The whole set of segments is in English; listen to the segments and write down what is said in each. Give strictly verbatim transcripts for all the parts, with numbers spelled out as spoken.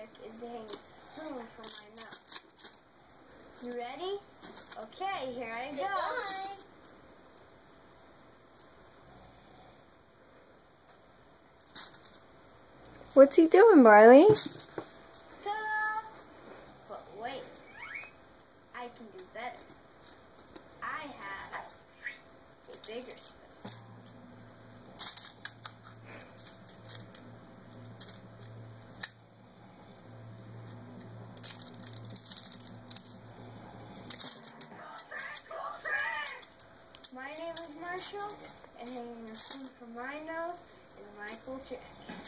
trick is to hang a spoon from my mouth. You ready? Okay, here I go. What's he doing, Barley? Ta-da! But wait, I can do better. I have a bigger spoon. My name is Marshall, and hanging a spoon from my nose is my cool trick.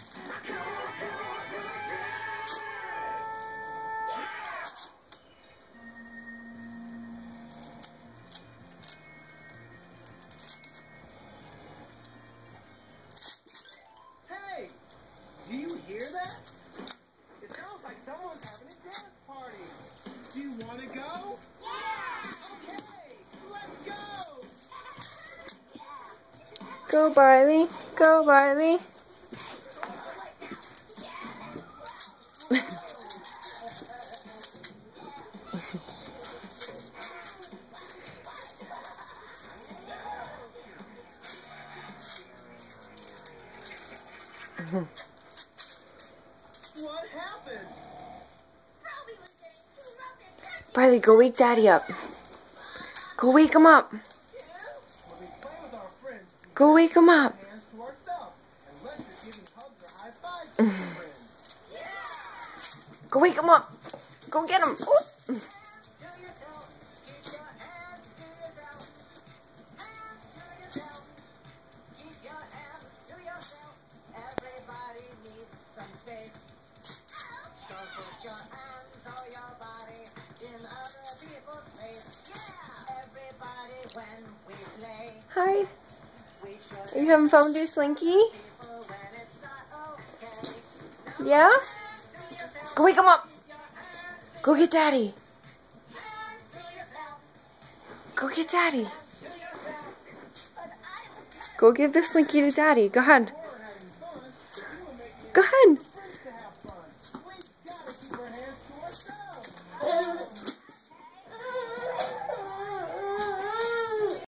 Hey, do you hear that? It sounds like someone's having a dance party. Do you want to go? Yeah! Okay, let's go! Go, Barley. Go, Barley. What happened? Barley, go wake Daddy up. Go wake him up. When we play with our friends, we Go wake him up. put hands to ourselves, unless you're giving hugs or high fives to your friends. Go wake him up. Go get him. Oh. Hi. Are you having fun with your slinky? Yeah? Go wake him up. Go get Daddy. Go get Daddy. Go give the slinky to Daddy. Go ahead.